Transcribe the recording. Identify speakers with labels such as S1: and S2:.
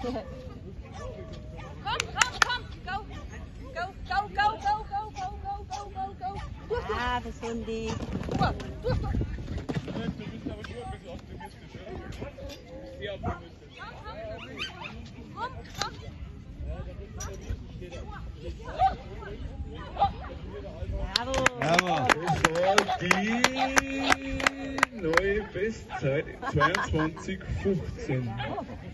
S1: Ah, das Hundi.
S2: Du bist aber schon ein bisschen optimistisch, oder? Sehr optimistisch.
S1: Bravo.
S3: Das war die neue Bestzeit 22,15.